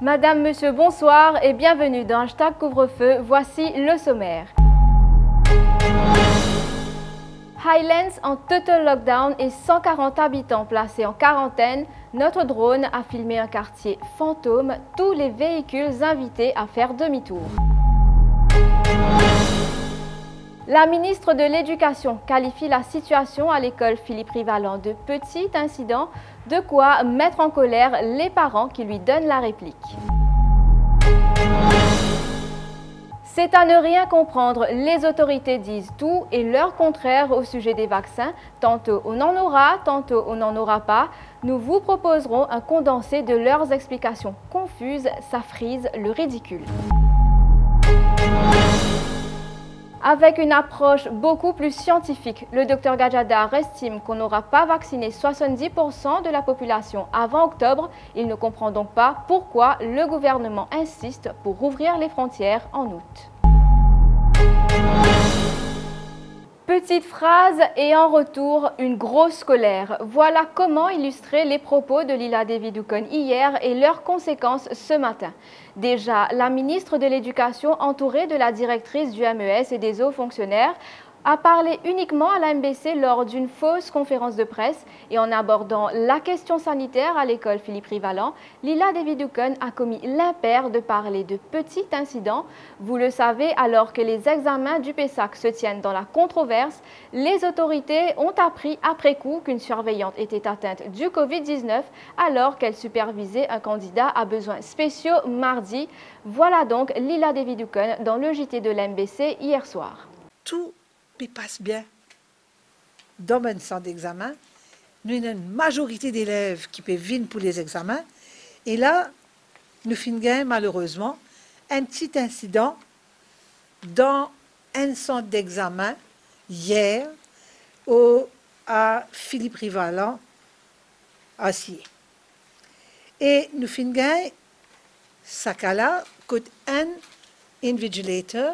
Madame, Monsieur, bonsoir et bienvenue dans Hashtag Couvre-feu. Voici le sommaire. Highlands en total lockdown et 140 habitants placés en quarantaine. Notre drone a filmé un quartier fantôme, tous les véhicules invités à faire demi-tour. La ministre de l'Éducation qualifie la situation à l'école Philippe Rivalan de petit incident, de quoi mettre en colère les parents qui lui donnent la réplique. C'est à ne rien comprendre, les autorités disent tout et leur contraire au sujet des vaccins. Tantôt on en aura, tantôt on n'en aura pas. Nous vous proposerons un condensé de leurs explications confuses, ça frise le ridicule. Avec une approche beaucoup plus scientifique, le Dr Gadjadar estime qu'on n'aura pas vacciné 70% de la population avant octobre. Il ne comprend donc pas pourquoi le gouvernement insiste pour rouvrir les frontières en août. Petite phrase et en retour, une grosse colère. Voilà comment illustrer les propos de Lila Devi-Ducon hier et leurs conséquences ce matin. Déjà, la ministre de l'Éducation, entourée de la directrice du MES et des hauts fonctionnaires, a parlé uniquement à la MBC lors d'une fausse conférence de presse et en abordant la question sanitaire à l'école Philippe Rivalan, Lila Devi-Ducon a commis l'impair de parler de petits incidents. Vous le savez, alors que les examens du PESAC se tiennent dans la controverse, les autorités ont appris après coup qu'une surveillante était atteinte du Covid-19 alors qu'elle supervisait un candidat à besoins spéciaux mardi. Voilà donc Lila Devi-Ducon dans le JT de l'MBC hier soir. Tout passe bien dans un centre d'examen. Nous avons une majorité d'élèves qui peuvent venir pour les examens. Et là, nous finissons malheureusement un petit incident dans un centre d'examen hier à Philippe Rivalan à Sillé. Et nous finissons ça là que un invigilator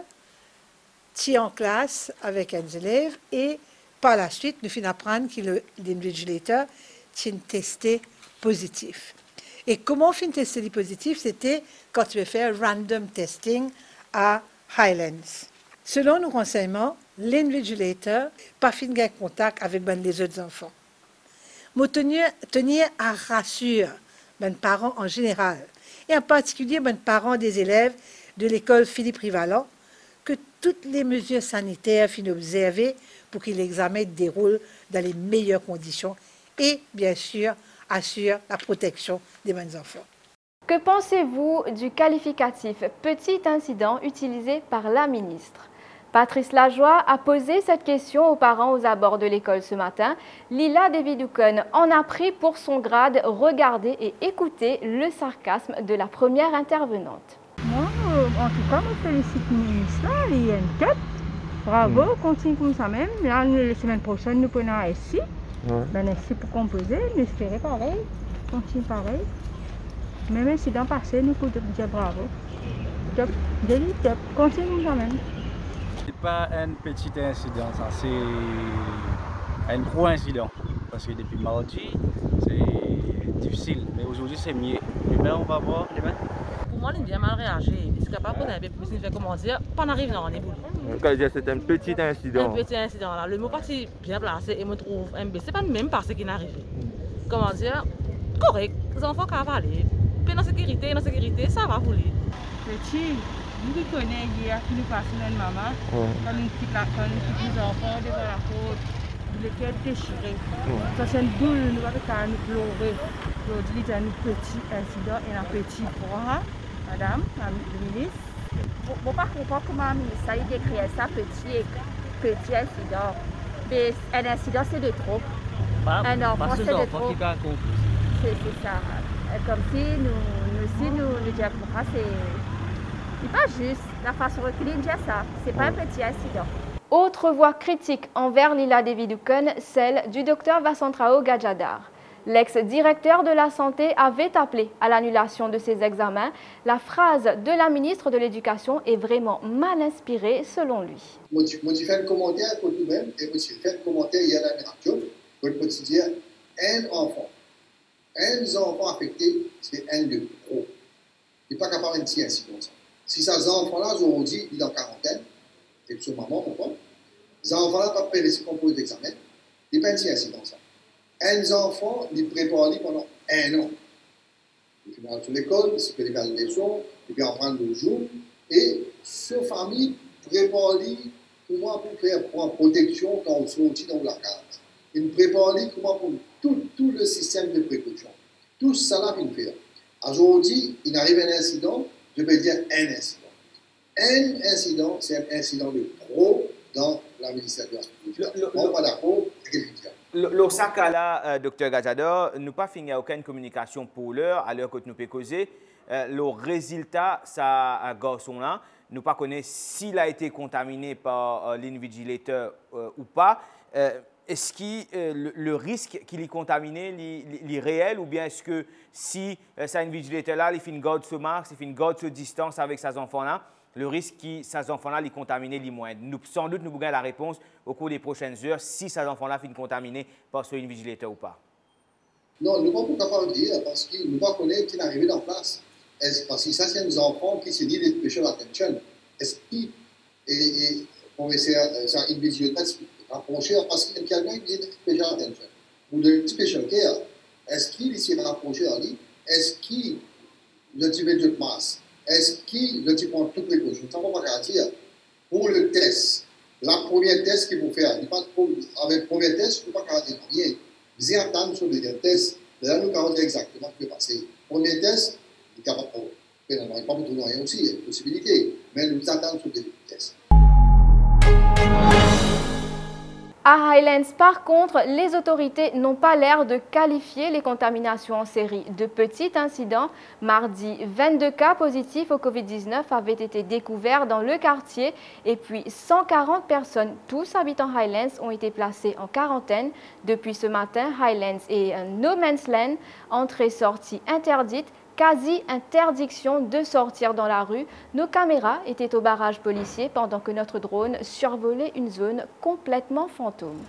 en classe avec un élève et par la suite, nous finissons apprendre que l'invigilateur est testé positif. Et comment on finit testé positif? C'était quand tu veux faire random testing à Highlands. Selon nos renseignements, l'invigilateur pas fin de contact avec les autres enfants. Mais tenir à rassurer les parents en général, et en particulier les parents des élèves de l'école Philippe Rivalan, que toutes les mesures sanitaires soient observées pour que l'examen déroule dans les meilleures conditions et, bien sûr, assure la protection des jeunes enfants. Que pensez-vous du qualificatif « petit incident » utilisé par la ministre? Patrice Lajoie a posé cette question aux parents aux abords de l'école ce matin. Lila Devi-Ducon en a pris pour son grade. Regardez et écoutez le sarcasme de la première intervenante. Moi, en tout cas, je félicite le ministre, il y a une tête. Bravo, continue comme ça même. Là, la semaine prochaine, nous prenons un SI. Ben, SI pour composer, nous espérons pareil, continue pareil. Même incident passé, nous pouvons dire bravo. Top, top, continue comme ça même. Ce n'est pas un petit incident, ça, c'est un gros incident. Parce que depuis mardi, c'est difficile, mais aujourd'hui c'est mieux. Demain, on va voir. Demain. Pour moi, il a bien mal réagi. Parce capable qu'on avait plus, il fait comment dire, pas en arrive dans les boules. C'est un petit incident. Un petit incident là. Le mot parti bien placé et me trouve MB. C'est pas même parce qu'il est arrivé. Comment dire, correct. Les enfants qui parlé. Puis dans sécurité, ça va rouler. Petit, nous connaissons hier qui nous passait notre maman. Quand nous quittons les enfants devant la côte, le cœur déchiré. Ça c'est une boule, nous ne pouvons pas nous pleurer. Aujourd'hui, il y a un petit incident et un petit bras. Madame, la ministre. Bon, pas comprendre comment la ministre a décrit ça, petit incident. Mais un incident, c'est de trop. Un enfant, c'est de trop. C'est ça. Comme si nous disions que c'est pas juste. La façon reculée de dire ça. C'est pas un petit incident. Autre voix critique envers Lila Devi-Ducon, celle du Dr Vasantrao Gadjadar. L'ex-directeur de la Santé avait appelé à l'annulation de ses examens. La phrase de la ministre de l'Éducation est vraiment mal inspirée selon lui. Je fais un commentaire pour nous-mêmes et je fais un commentaire hier à la radio pour dire un enfant affecté, c'est un de trop. il n'est pas capable de dire ainsi comme ça. Si ces enfants-là, aujourd'hui, ils sont en quarantaine, et puis son maman, pourquoi? Les enfants-là, pas préparé ce qu'on pose d'examen, ils ne peuvent pas dire ainsi comme ça. Un enfant, ils préparent pendant 1 an. Il finit sur l'école, il fait les leçons, il peut en prendre le jour, et ce famille prépare comment pour faire pour protection quand on sortit dans la case. Il prépare comment pour tout le système de précaution. Tout ça là qu'il fait. Aujourd'hui, il arrive un incident, je peux dire un incident. Un incident, c'est un incident de trop dans la ministère de l'Agriculture. On n'est pas d'accord avec le Le cas là, Dr Gazador, nous pas fini aucune communication pour l'heure, à l'heure que nous pouvons causer. Le résultat, ça garçon là, nous pas connaissons s'il a été contaminé par l'invigilateur ou pas. Est-ce que le risque qu'il est contaminé est réel ou bien est-ce que si ça invigilateur là, il fait une garde sur marque, il fait une garde sur distance avec ses enfants là, le risque que ces enfants-là les contaminés les moindre. Sans doute, nous aurons la réponse au cours des prochaines heures si ces enfants-là finissent contaminés par ce invigilateur ou pas. Non, nous ne sommes pas capables de dire parce que nous ne connaissons pas qui est arrivé en place. Parce que ça, c'est des enfants qui se disent des special attention. Est-ce qu'il ça invigilateur rapproché parce qu'il y a quelqu'un qui dit special attention ou de special care? Est-ce qu'il s'est rapproché à lui? Est-ce qu'il le type de masse? Est-ce qu'il le type prend toutes les précautions? Ça ne va pas dire. Pour le test, la première test qu'il faut faire, avec le premier test, il ne faut pas dire rien. Vous attendez sur le deuxième test, là, nous allons dire exactement ce qui peut passer. Premier test, il n'y a pas de problème. Il n'y a pas de rien aussi, il y a une possibilité. Mais nous attendons sur le deuxième test. À Highlands, par contre, les autorités n'ont pas l'air de qualifier les contaminations en série de petits incidents. Mardi, 22 cas positifs au Covid-19 avaient été découverts dans le quartier et puis 140 personnes, tous habitants Highlands, ont été placées en quarantaine. Depuis ce matin, Highlands est un no man's land, entrée-sortie interdite. Quasi-interdiction de sortir dans la rue. Nos caméras étaient au barrage policier pendant que notre drone survolait une zone complètement fantôme.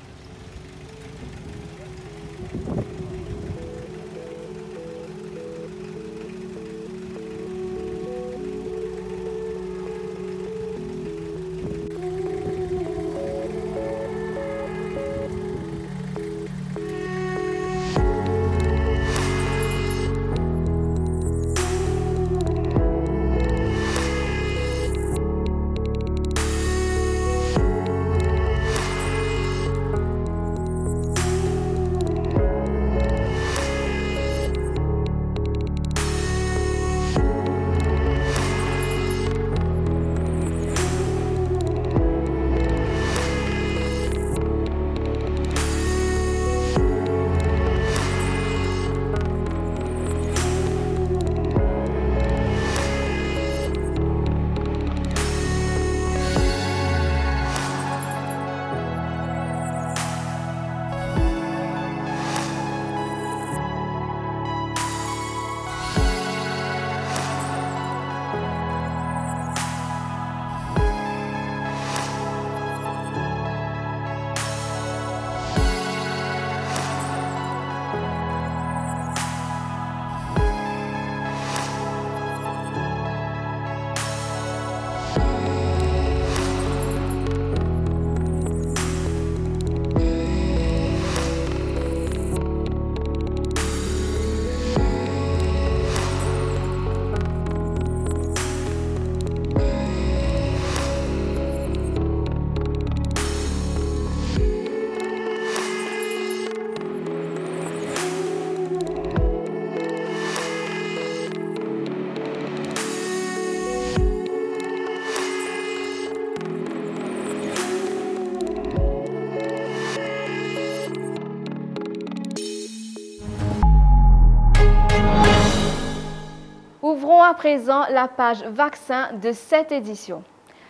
Ouvrons à présent la page vaccin de cette édition.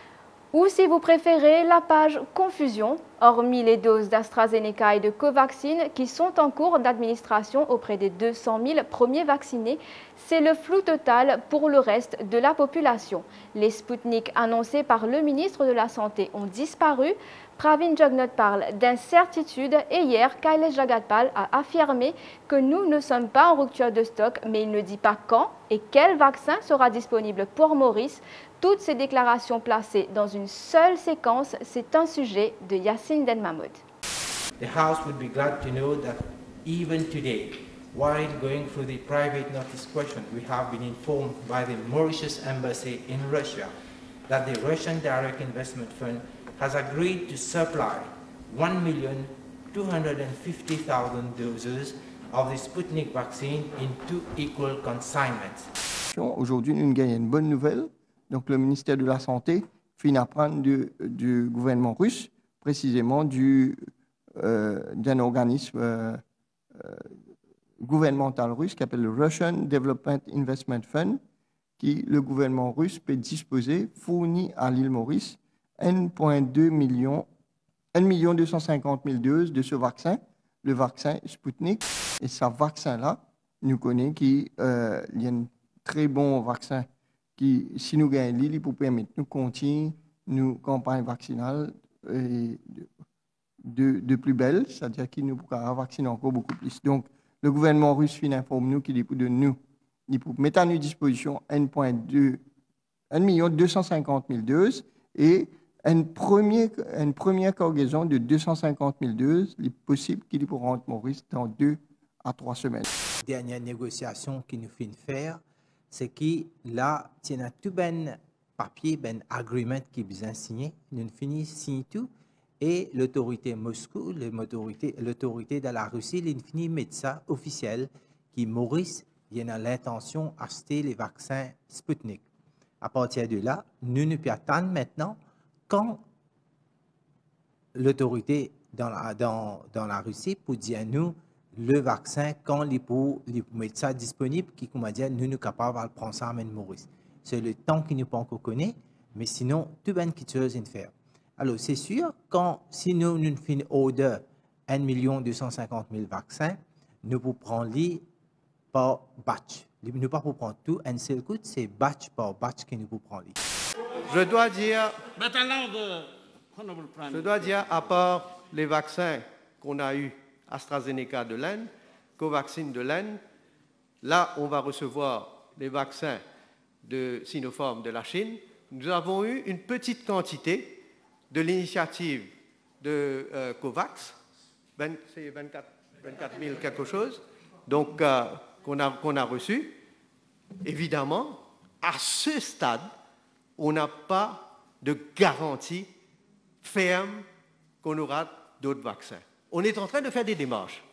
Ou si vous préférez, la page confusion, hormis les doses d'AstraZeneca et de Covaxin qui sont en cours d'administration auprès des 200 000 premiers vaccinés, c'est le flou total pour le reste de la population. Les Sputnik annoncés par le ministre de la Santé ont disparu. Pravin Jugnauth parle d'incertitude et hier, Kailash Jagatpal a affirmé que nous ne sommes pas en rupture de stock, mais il ne dit pas quand et quel vaccin sera disponible pour Maurice. Toutes ces déclarations placées dans une seule séquence, c'est un sujet de Yacine Den-Mahmoud. The House would be glad to know that even today, while going through the private notice question, we have been informed by the Mauritius Embassy in Russia that the Russian Direct Investment Fund has agreed to supply 1,250,000 doses of the Sputnik vaccine in 2 equal consignments. Aujourd'hui, nous gagnons une bonne nouvelle. Donc, le ministère de la Santé finit à prendre du gouvernement russe, précisément d'un organisme gouvernemental russe qui s'appelle le Russian Development Investment Fund, qui le gouvernement russe peut disposer, fournit à l'île Maurice 1,250,000 doses de ce vaccin, le vaccin Sputnik. Et ce vaccin-là, nous connaissons qu'il y a un très bon vaccin qui, si nous gagnons l'île, il peut permettre de nous continuer nos campagnes vaccinales de plus belles, c'est-à-dire qu'il nous pourra vacciner encore beaucoup plus. Donc, le gouvernement russe informe nous qu'il peut de nous, il peut mettre à notre disposition 1,250,000 doses et une première cargaison de 250,000 doses, il est possible qu'il pourra rentrer Maurice dans 2 à 3 semaines. La dernière négociation qu'il nous fait faire, c'est qu'il a tout ben papier, ben agreement qui besoin signé, nous finissons signer tout et l'autorité Moscou, l'autorité de la Russie, il finit mettre ça officiel qui Maurice il a l'intention d'acheter les vaccins Sputnik. À partir de là, nous ne pouvons attendre maintenant quand l'autorité dans la Russie pour dire à nous le vaccin, quand il peut mettre ça disponible, qui, comme on dit, nous sommes capables de prendre ça à Maurice. C'est le temps qu'il nous pas encore connaît, mais sinon, tout bien quelque chose à faire. Alors, c'est sûr, si nous faisons order 1,250,000 vaccins, nous pouvons prendre par batch. Nous ne pouvons pas prendre tout, un seul coup, c'est batch par batch que nous pouvons prendre. Je dois dire, à part les vaccins qu'on a eus, AstraZeneca de l'Inde, Covaxin de l'Inde, là, on va recevoir les vaccins de Sinopharm de la Chine. Nous avons eu une petite quantité de l'initiative de COVAX, c'est 24 000 quelque chose, donc qu'on a reçu. Évidemment, à ce stade, on n'a pas de garantie ferme qu'on aura d'autres vaccins. On est en train de faire des démarches.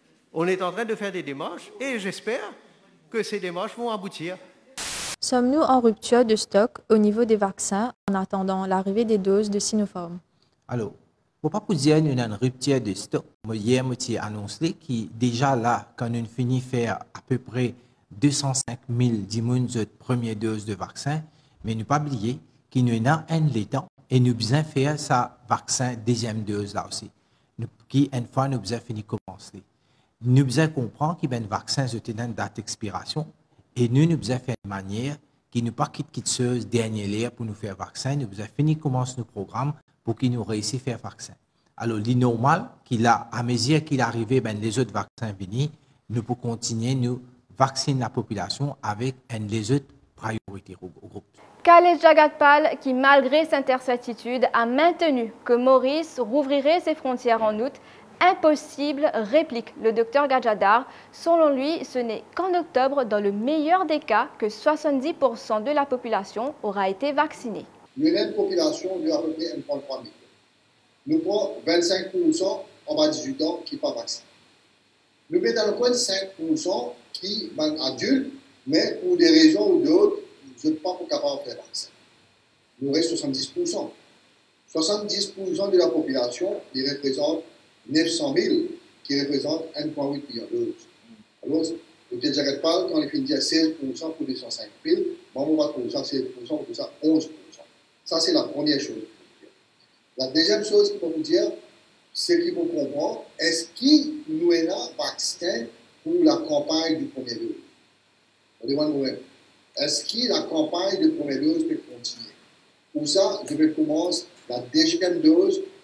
Et j'espère que ces démarches vont aboutir. Sommes-nous en rupture de stock au niveau des vaccins en attendant l'arrivée des doses de Sinopharm? Alors, pour ne pas vous dire qu'il y a une rupture de stock, hier, je annoncé que déjà là, quand on finit de faire à peu près 205 000 de première dose de vaccin, mais ne pas oublier qu'il y en a un l'état et nous besoin faire sa vaccin deuxième dose là aussi. Qui, une fois, nous avons fini de commencer. Nous devons comprendre qu'il y a un vaccin qui a une date d'expiration et nous devons faire de manière qui ne pas quitter quelque chose dernier l'air pour nous faire vaccin. Nous devons finir de commencer nos programmes pour qu'ils nous réussissent à faire vaccin. Alors, normal qu'il a, à mesure qu'il est arrivé, les autres vaccins venus, nous pouvons continuer nous vacciner la population avec les autres priorités au groupe. Kailash Jagatpal, qui malgré cette incertitude a maintenu que Maurice rouvrirait ses frontières en août, impossible, réplique le docteur Gadjadar. Selon lui, ce n'est qu'en octobre, dans le meilleur des cas, que 70% de la population aura été vaccinée. Nous avons une population de à peu près 1,3 million. Nous prenons 25% en bas de 18 ans qui ne sont pas vaccinés. Nous mettons dans le coin de 5% qui sont adultes, mais pour des raisons ou d'autres, nous ne sommes pas capables de faire vaccin. Nous restons 70%. 70% de la population, ils représentent 900 000, qui représentent 1,8 million de doses. Alors, le Dr Jagatpal, quand il finit à 16% pour 205 000, on va trouver ça 16%, pour ça 11%. Ça, c'est la première chose. La deuxième chose qu'il faut vous dire, c'est qu'il faut comprendre, est-ce qu'il nous est un vaccin pour la campagne du premier dose? On demande nous-mêmes. Est-ce que la campagne de première dose peut continuer? Pour ça, je vais commencer la deuxième dose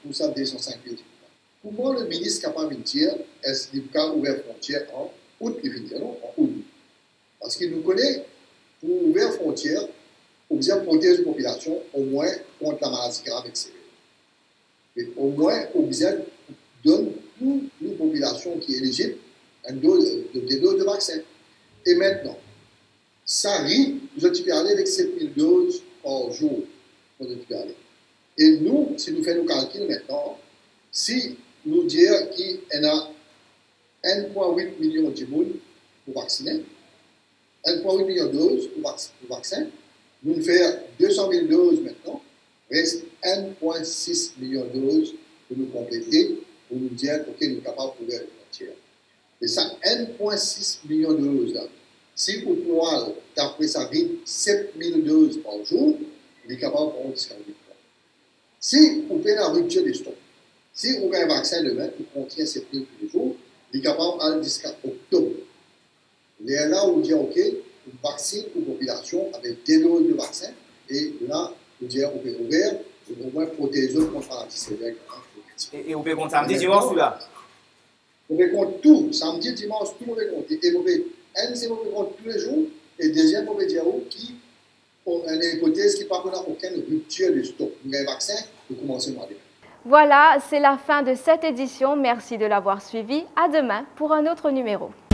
pour ça 205 000. Comment le ministre est capable de dire est-ce qu'il peut ouvrir la frontière en août, non, en août. Parce qu'il nous connaît, pour ouvrir la frontière, on besoin de protéger la population au moins contre la maladie grave et sévère. Et au moins, on besoin de donner toute une population qui est éligible à des doses de vaccin. Et maintenant, ça arrive, nous avons aller avec 7 000 doses par jour. Et nous, si nous faisons nos calculs maintenant, si nous disons qu'il y a 1,8 million de monde pour vacciner, 1,8 million de doses pour vaccin, nous faisons 200 000 doses maintenant, reste 1,6 million de doses pour nous compléter, pour nous dire que nous sommes capables d'ouvrir les frontières. Et ça, 1,6 million de doses là, si vous pouvez, d'après ça, 7 000 doses par jour, vous êtes capable de prendre 10 000. Si vous faites la rupture des stocks, si vous avez un vaccin demain qui contient 7 000 tous les jours, vous êtes capable d'aller jusqu'à octobre. Et là, vous dites, OK, on vaccine pour la population avec des doses de vaccin, et là, vous dites, on peut ouvrir, pour au moins protéger contre la maladie sévère. Et on peut compter samedi, dimanche ou là? On peut compter tout, samedi, dimanche, tout le monde peut compter. Et on peut compter tous les jours, et deuxième, on peut dire qui ont une hypothèse qui n'a aucune rupture de stock. Vous avez un vaccin, vous commencez à aller. Voilà, c'est la fin de cette édition. Merci de l'avoir suivi. À demain pour un autre numéro.